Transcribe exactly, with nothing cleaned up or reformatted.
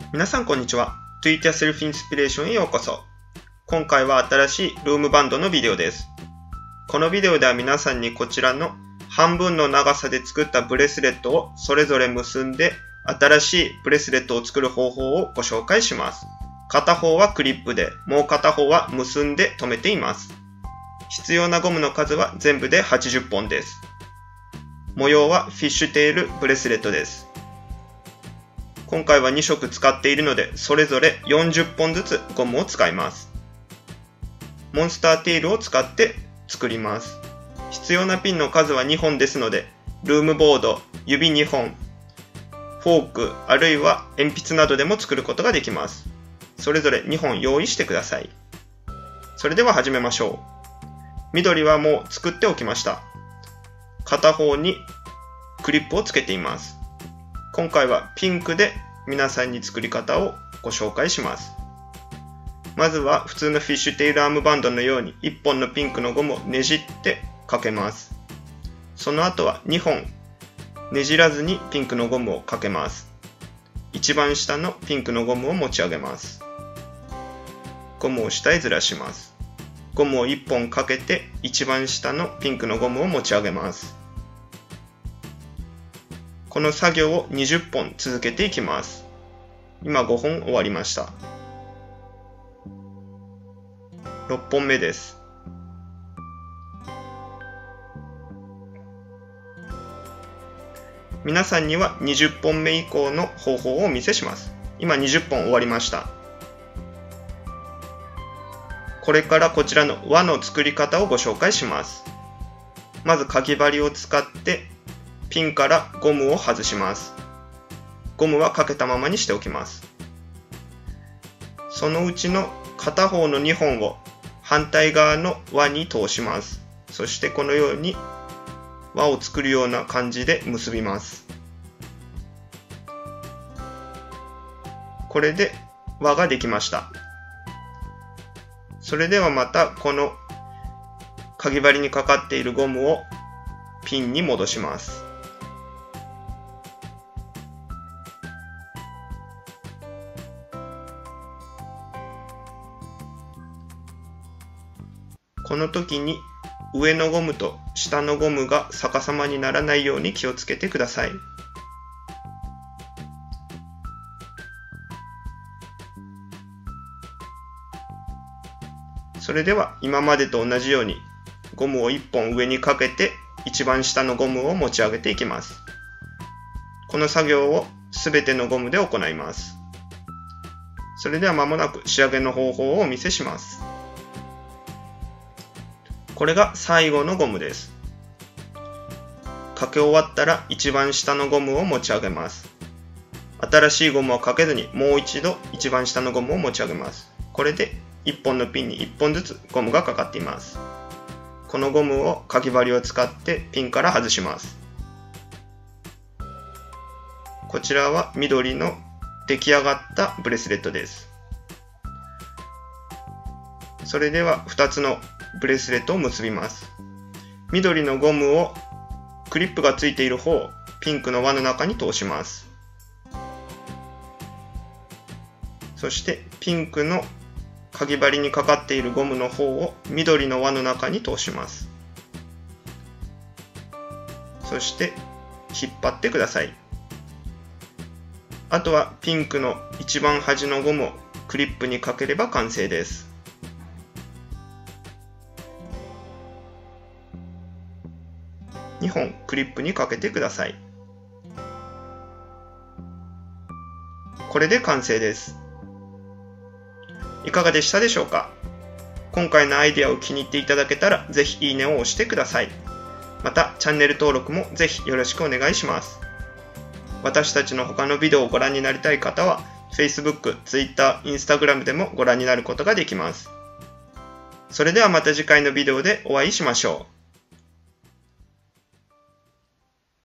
皆さんこんにちは。Do It Yourself Inspiration へようこそ。今回は新しいルームバンドのビデオです。このビデオでは皆さんにこちらの半分の長さで作ったブレスレットをそれぞれ結んで新しいブレスレットを作る方法をご紹介します。片方はクリップで、もう片方は結んで留めています。必要なゴムの数は全部ではちじゅっぽんです。模様はフィッシュテールブレスレットです。今回はにしょく使っているので、それぞれよんじゅっぽんずつゴムを使います。モンスターテールを使って作ります。必要なピンの数はにほんですので、ルームボード、指にほん、フォーク、あるいは鉛筆などでも作ることができます。それぞれにほん用意してください。それでは始めましょう。緑はもう作っておきました。片方にクリップをつけています。今回はピンクで皆さんに作り方をご紹介します。まずは普通のフィッシュテールアームバンドのようにいっぽんのピンクのゴムをねじってかけます。その後はにほんねじらずにピンクのゴムをかけます。一番下のピンクのゴムを持ち上げます。ゴムを下へずらします。ゴムをいっぽんかけて一番下のピンクのゴムを持ち上げます。この作業をにじゅっぽん続けていきます。今ごほん終わりました。ろっぽんめです。皆さんにはにじゅっぽんめ以降の方法をお見せします。今にじゅっぽん終わりました。これからこちらの輪の作り方をご紹介します。まずかぎ針を使ってピンからゴムを外します。ゴムはかけたままにしておきます。そのうちの片方のにほんを反対側の輪に通します。そしてこのように輪を作るような感じで結びます。これで輪ができました。それではまたこのかぎ針にかかっているゴムをピンに戻します。この時に上のゴムと下のゴムが逆さまにならないように気をつけてください。それでは今までと同じようにゴムをいっぽん上にかけて一番下のゴムを持ち上げていきます。この作業をすべてのゴムで行います。それでは間もなく仕上げの方法をお見せします。これが最後のゴムです。かけ終わったら一番下のゴムを持ち上げます。新しいゴムをかけずにもう一度一番下のゴムを持ち上げます。これでいっぽんのピンにいっぽんずつゴムがかかっています。このゴムをかぎ針を使ってピンから外します。こちらは緑の出来上がったブレスレットです。それではふたつのブレスレットを結びます。緑のゴムをクリップがついている方をピンクの輪の中に通します。そしてピンクのかぎ針にかかっているゴムの方を緑の輪の中に通します。そして引っ張ってください。あとはピンクの一番端のゴムをクリップにかければ完成です。にほんクリップにかけてください。これで完成です。いかがでしたでしょうか？今回のアイデアを気に入っていただけたらぜひいいねを押してください。またチャンネル登録もぜひよろしくお願いします。私たちの他のビデオをご覧になりたい方は Facebook、Twitter、Instagram でもご覧になることができます。それではまた次回のビデオでお会いしましょう。